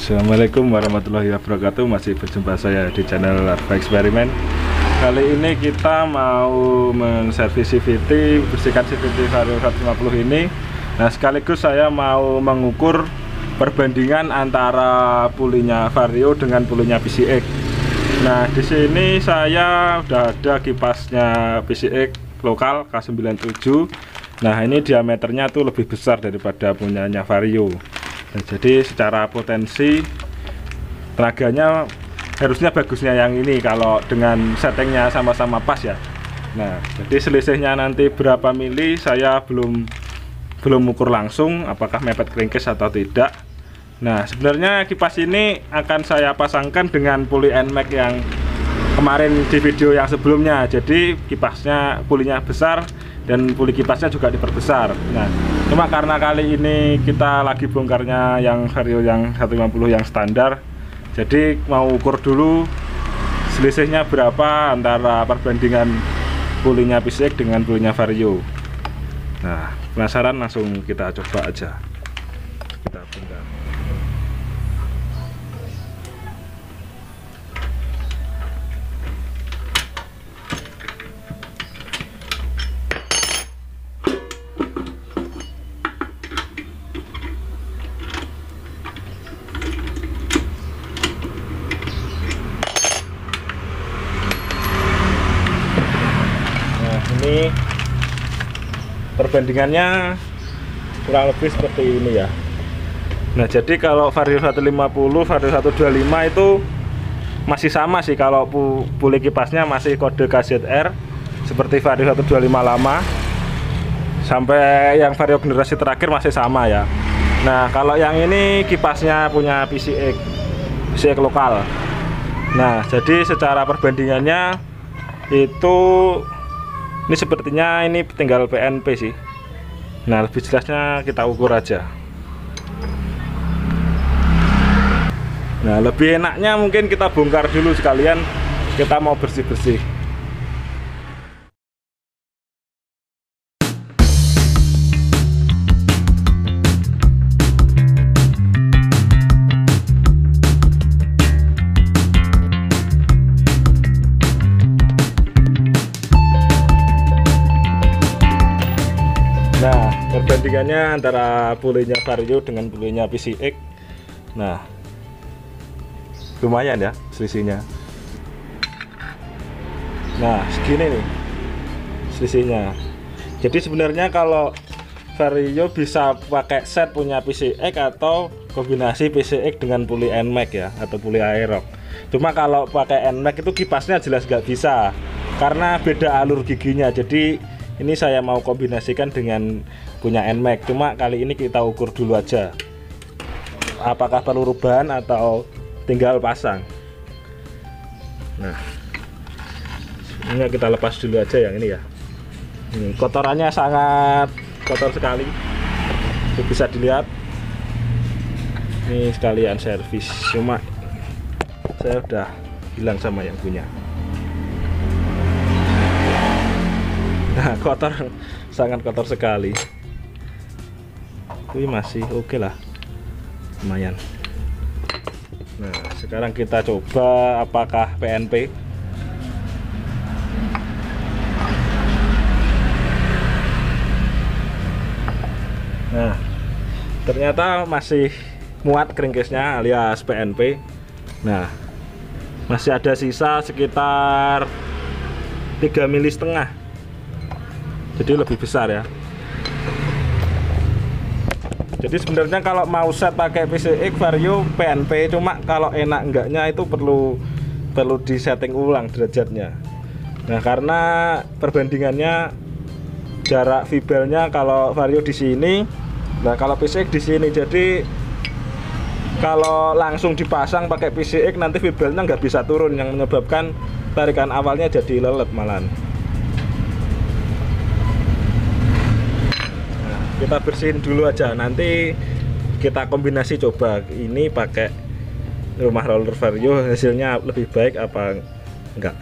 Assalamualaikum warahmatullahi wabarakatuh. Masih berjumpa saya di channel Larva Eksperimen. Kali ini kita mau menservis CVT, bersihkan CVT Vario 150 ini. Nah, sekaligus saya mau mengukur perbandingan antara pulinya Vario dengan pulinya PCX. Nah, di sini saya udah ada kipasnya PCX lokal K97. Nah, ini diameternya tuh lebih besar daripada punyanya Vario. Nah, jadi secara potensi tenaganya harusnya bagusnya yang ini kalau dengan settingnya sama-sama pas ya. Nah, jadi selisihnya nanti berapa mili saya belum ukur langsung apakah mepet crankcase atau tidak. Nah, sebenarnya kipas ini akan saya pasangkan dengan puli NMAX yang kemarin di video yang sebelumnya. Jadi kipasnya pulinya besar dan puli kipasnya juga diperbesar. Nah, cuma karena kali ini kita lagi bongkarnya yang Vario yang 150 yang standar, jadi mau ukur dulu selisihnya berapa antara perbandingan pulinya PCX dengan pulinya Vario. Nah, penasaran, langsung kita coba aja. Kita bongkar. Ini perbandingannya kurang lebih seperti ini ya. Nah, jadi kalau Vario 150, Vario 125 itu masih sama sih. Kalau puli kipasnya masih kode KZR seperti Vario 125 lama, sampai yang Vario generasi terakhir masih sama ya. Nah, kalau yang ini kipasnya punya PCX lokal. Nah, jadi secara perbandingannya itu ini sepertinya ini tinggal PNP sih. Nah, lebih jelasnya kita ukur aja. Nah, lebih enaknya mungkin kita bongkar dulu sekalian, kita mau bersih-bersih. Nah, perbandingannya antara pulinya Vario dengan pulinya PCX. Nah, lumayan ya selisihnya. Nah, segini nih selisihnya. Jadi sebenarnya kalau Vario bisa pakai set punya PCX atau kombinasi PCX dengan puli NMAX ya, atau puli Aerox. Cuma kalau pakai NMAX itu kipasnya jelas nggak bisa karena beda alur giginya. Jadi ini saya mau kombinasikan dengan punya NMAX. Cuma kali ini kita ukur dulu aja apakah perlu rubahan atau tinggal pasang. Nah, ini kita lepas dulu aja yang ini ya. Ini kotorannya sangat kotor sekali, bisa dilihat. Ini sekalian servis, cuma saya udah bilang sama yang punya. Nah, kotor, sangat kotor sekali. Ini masih oke lah, lumayan. Nah, sekarang kita coba apakah PNP. Nah, ternyata masih muat crankcase-nya alias PNP. Nah, masih ada sisa sekitar 3,5 mili. Jadi lebih besar ya. Jadi sebenarnya kalau mau set pakai PCX Vario PNP, cuma kalau enak enggaknya itu perlu disetting ulang derajatnya. Nah, karena perbandingannya jarak vibelnya kalau Vario di sini, nah kalau PCX di sini. Jadi kalau langsung dipasang pakai PCX nanti vibelnya nggak bisa turun, yang menyebabkan tarikan awalnya jadi lelet malahan. Kita bersihin dulu aja, nanti kita kombinasi coba ini pakai rumah roller Vario hasilnya lebih baik apa enggak.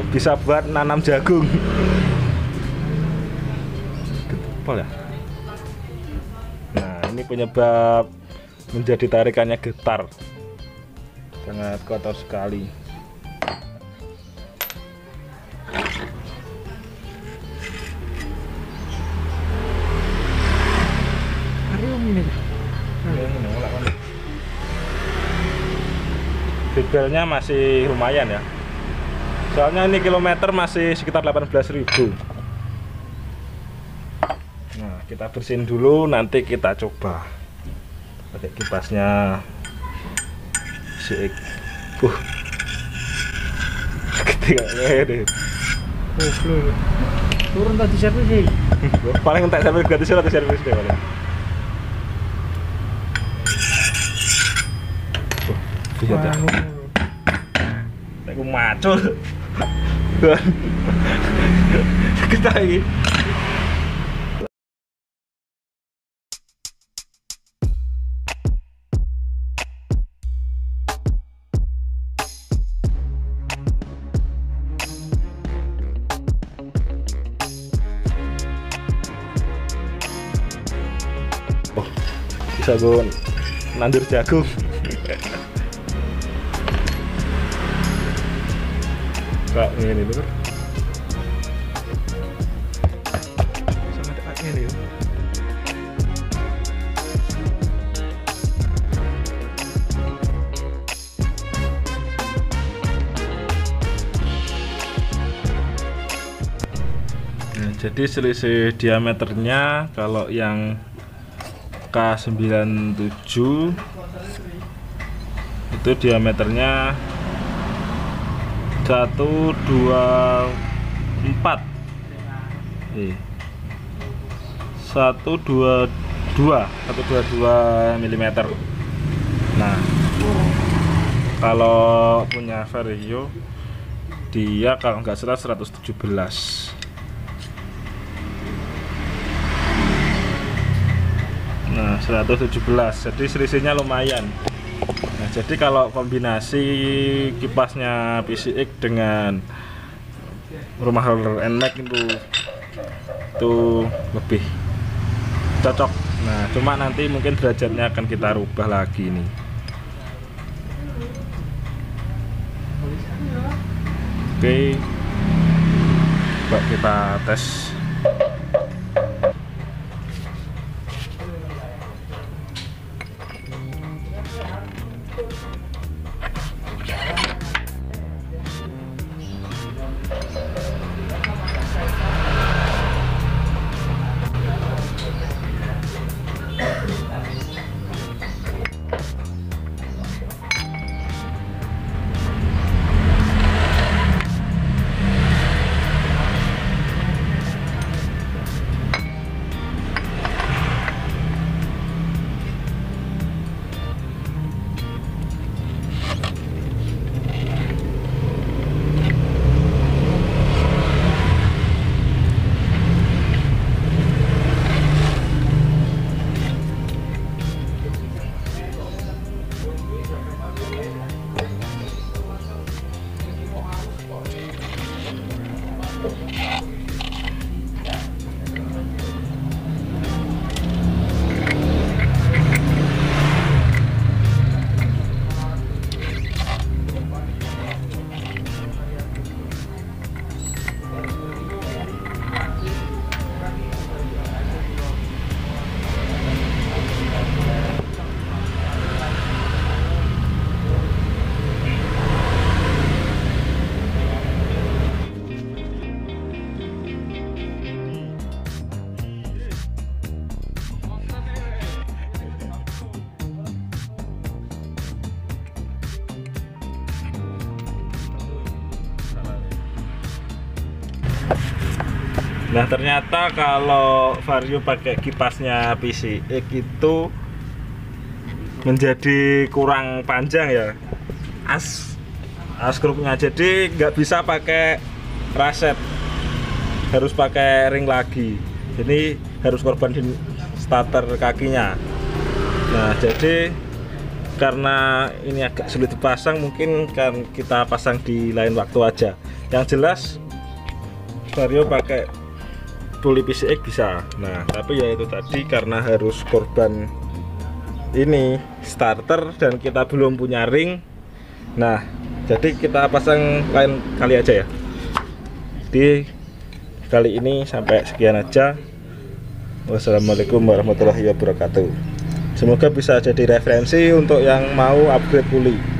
bisa buat nanam jagung. Apa ya? Nah, ini penyebab menjadi tarikannya getar. Sangat kotor sekali. Feedbellnya masih lumayan ya, soalnya ini kilometer masih sekitar 18.000. Nah, kita bersihin dulu, nanti kita coba pakai kipasnya CX. Ketika deh turun tadi servis sih. paling entek servis gratis atau servis deh paling. Lihat ya, aku macul. Kita ini. Oh, bisa gue nandur jagung. Kak, ini tuh sama tekaknya nih. Nah, jadi selisih diameternya kalau yang K97 itu diameternya 124 mm. Nah, kalau punya Vario dia kalau nggak salah 117. Nah, 117, jadi selisihnya lumayan. Nah, jadi kalau kombinasi kipasnya PCX dengan rumah roller NMAX itu lebih cocok. Nah, cuma nanti mungkin derajatnya akan kita rubah lagi nih. Oke, coba kita tes. Nah, ternyata kalau Vario pakai kipasnya PCX itu menjadi kurang panjang ya as skrupnya, jadi nggak bisa pakai raset, harus pakai ring lagi. Jadi harus korban di starter kakinya. Nah, jadi karena ini agak sulit dipasang, mungkin kan kita pasang di lain waktu aja. Yang jelas Vario pakai puli PCX bisa. Nah tapi ya itu tadi karena harus korban ini starter dan kita belum punya ring. Nah jadi kita pasang lain kali aja ya. Di kali ini sampai sekian aja. Wassalamualaikum warahmatullahi wabarakatuh. Semoga bisa jadi referensi untuk yang mau upgrade puli.